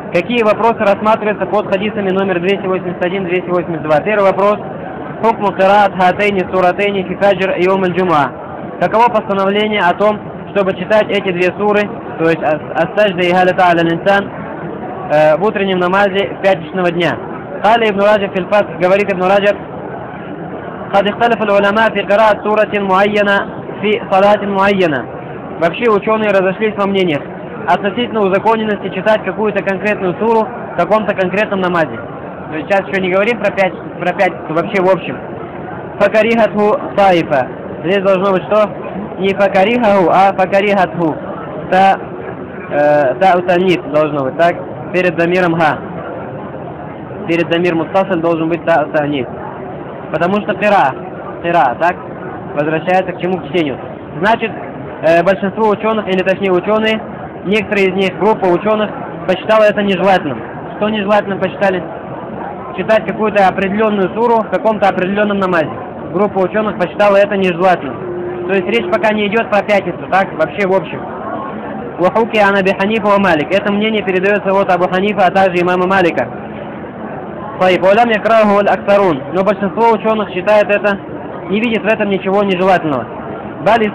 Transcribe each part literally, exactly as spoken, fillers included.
Какие вопросы рассматриваются под хадисами номер двести восемьдесят один — двести восемьдесят два? Первый вопрос. Хукму кираат хатейни суратейни фи фаджр йом аль-джумаа. Каково постановление о том, чтобы читать эти две суры, то есть ас-сажда и галата аля линсан, в утреннем намазе пятничного дня? Кали ибн Раджаб фил Фатх, говорит ибн Раджаб: قد اختلف العلماء في قراءة سورة معينة في صلاة معينة. Вообще ученые разошлись во мнениях относительно узаконенности читать какую-то конкретную суру в каком-то конкретном намазе. То есть сейчас еще не говорим про пять, про пять, вообще в общем. Факарихатху таифа. Здесь должно быть что? Не факарихаху, а факарихатху. Та, э, та утанит должно быть, так? Перед замиром ха. Перед замир мустасаль должен быть та утанит. Потому что кира, кира, так? Возвращается к чему? К чтению. Значит, э, большинство ученых, или точнее ученые, некоторые из них, группа ученых, посчитала это нежелательным. Что нежелательным посчитали? Читать какую-то определенную суру в каком-то определенном намазе. Группа ученых посчитала это нежелательным. То есть речь пока не идет про пятницу, так? Вообще в общем. Вахуки ан Аби Ханифа ва Малик. Это мнение передается от Абу Ханифа, а также имама Малика. Но большинство ученых считает это, не видит в этом ничего нежелательного. Более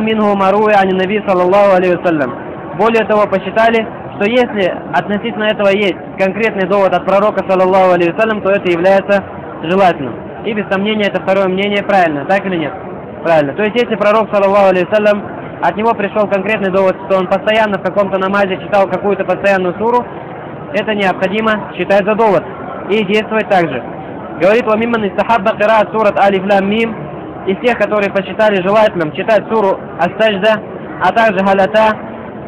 того, посчитали, что если относительно этого есть конкретный довод от пророка, саллаллаху алейхи вассалям, то это является желательным. И без сомнения это второе мнение правильно, так или нет? Правильно. То есть если пророк, саллаллаху алейхи вассалям, от него пришел конкретный довод, что он постоянно в каком-то намазе читал какую-то постоянную суру, это необходимо считать за довод и действовать так же. Говорит: «Вамимман истахабба кираат сурат алиф лам мим». Из тех, которые посчитали желательным читать суру ас-сажда, а также галата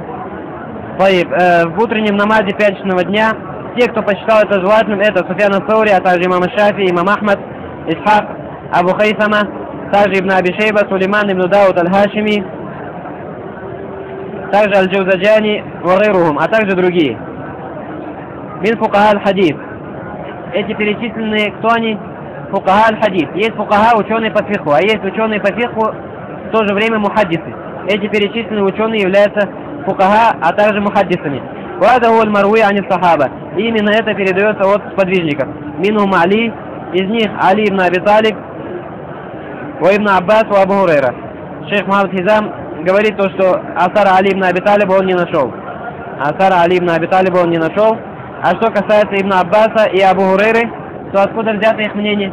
э, в утреннем намазе пятничного дня. Те, кто посчитал это желательным, это Суфьян ас-Саури, а также имам Шафи, имам Ахмад, Исхак, Абу Хайсама, также ибн Аби Шейба, Сулейман ибн Дауд аль-Хашими, также аль-Джаузаджани, вагайрухум, а также другие. Мин фукаха аль-хадис. Эти перечисленные, кто они? Фукаха аль-хадис. Есть фукаха, ученые по фиху, а есть ученые по фиху, в то же время мухаддисы. Эти перечисленные ученые являются фукаха, а также мухаддисами. Вадаху аль-маруи ани сахаба. И именно это передается от сподвижников. Минхум Али, из них Али ибн Аби Талиб, ва ибн Аббас, ва Абу Хурайра. Шейх Мухаммад Хизам говорит то, что асара Али ибн Аби Талиба он не нашел. Асара Али ибн Аби Талиба он не нашел. А что касается ибн Аббаса и Абу Хурайры, то откуда взято их мнение?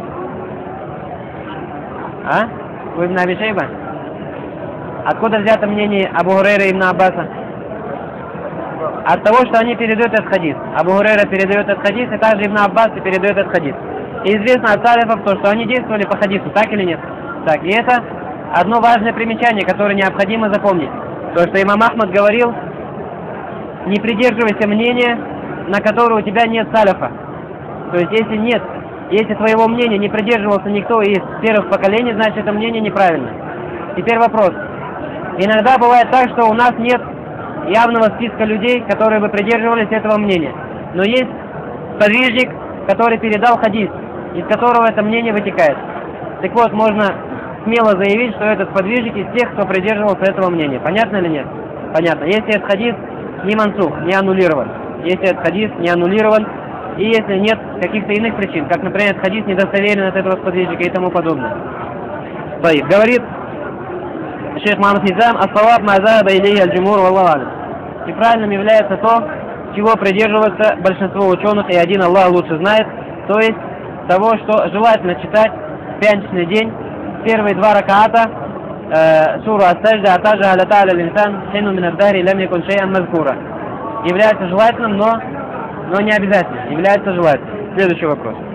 А? У ибн Аби Шейба? Откуда взято мнение Абу Хурайры и ибн Аббаса? От того, что они передают этот хадис. Абу Хурайра передает этот хадис, и также ибн Аббас передает этот хадис. И известно от салифов то, что они действовали по хадису, так или нет? Так, и это одно важное примечание, которое необходимо запомнить. То, что имам Ахмад говорил: не придерживайся мнения, на которое у тебя нет салифа. То есть, если нет, если твоего мнения не придерживался никто из первых поколений, значит, это мнение неправильно. Теперь вопрос. Иногда бывает так, что у нас нет явного списка людей, которые бы придерживались этого мнения. Но есть подвижник, который передал хадис, из которого это мнение вытекает. Так вот, можно смело заявить, что этот подвижник из тех, кто придерживался этого мнения. Понятно или нет? Понятно. Если этот хадис не мансух, не аннулирован. Если этот хадис не аннулирован, и если нет каких-то иных причин, как, например, этот хадис недостоверен от этого сподвижника и тому подобное. Говорит шейх Мухаммад Хизам: «Ас-саваб ма заhaба илейхи аль-джумур валлаху а'лам». И правильным является то, чего придерживается большинство ученых, и один Аллах лучше знает, то есть того, что желательно читать в пятничный день первые два ракаата э, суру ас-сажда, а также галата аля линсан хину мин ад-дахри лам якун шей'ан мазкура. Является желательным, но, но не обязательно. Является желательным. Следующий вопрос.